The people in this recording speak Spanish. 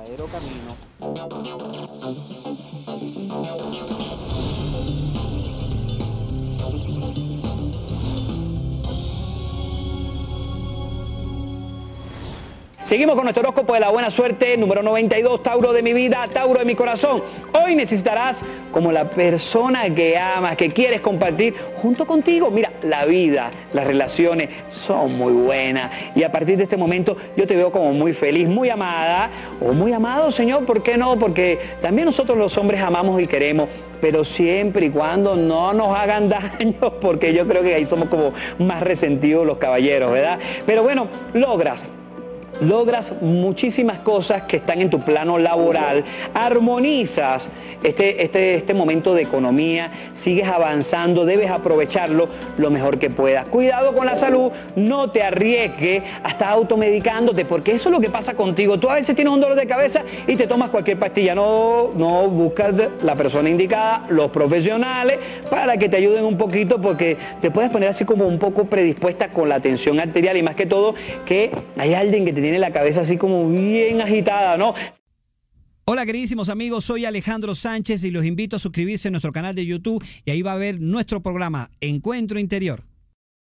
verdadero camino. Seguimos con nuestro horóscopo de la buena suerte, número 92, Tauro de mi vida, Tauro de mi corazón. Hoy necesitarás como la persona que amas, que quieres compartir junto contigo. Mira, la vida, las relaciones son muy buenas y a partir de este momento yo te veo como muy feliz, muy amada o muy amado, Señor. ¿Por qué no? Porque también nosotros los hombres amamos y queremos, pero siempre y cuando no nos hagan daño, porque yo creo que ahí somos como más resentidos los caballeros, ¿verdad? Pero bueno, logras muchísimas cosas que están en tu plano laboral, armonizas este momento de economía, sigues avanzando, debes aprovecharlo lo mejor que puedas. Cuidado con la salud, no te arriesgues a estar automedicándote, porque eso es lo que pasa contigo. Tú a veces tienes un dolor de cabeza y te tomas cualquier pastilla. No buscas la persona indicada, los profesionales, para que te ayuden un poquito, porque te puedes poner así como un poco predispuesta con la tensión arterial y más que todo que hay alguien que te tiene la cabeza así como bien agitada, ¿no? Hola queridísimos amigos, soy Alejandro Sánchez y los invito a suscribirse a nuestro canal de YouTube y ahí va a ver nuestro programa Encuentro Interior.